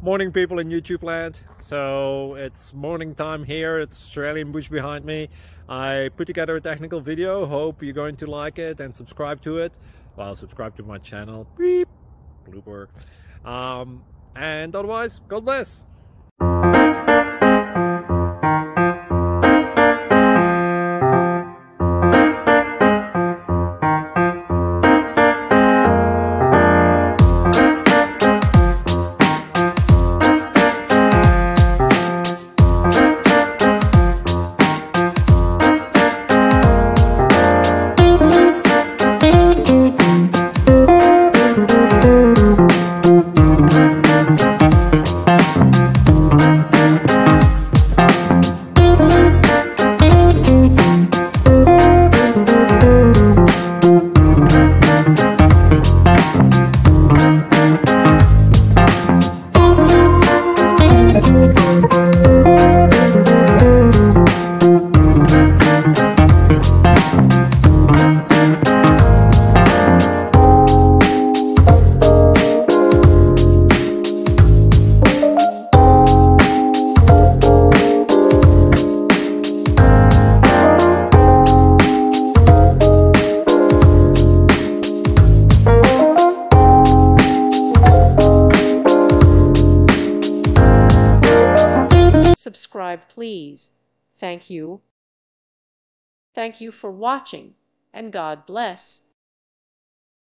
Morning, people in YouTube land. So it's morning time here. It's Australian bush behind me. I put together a technical video. Hope you're going to like it and subscribe to it. Well, subscribe to my channel. Beep. Blooper. And otherwise, God bless. Subscribe, please. Thank you. Thank you for watching, and God bless.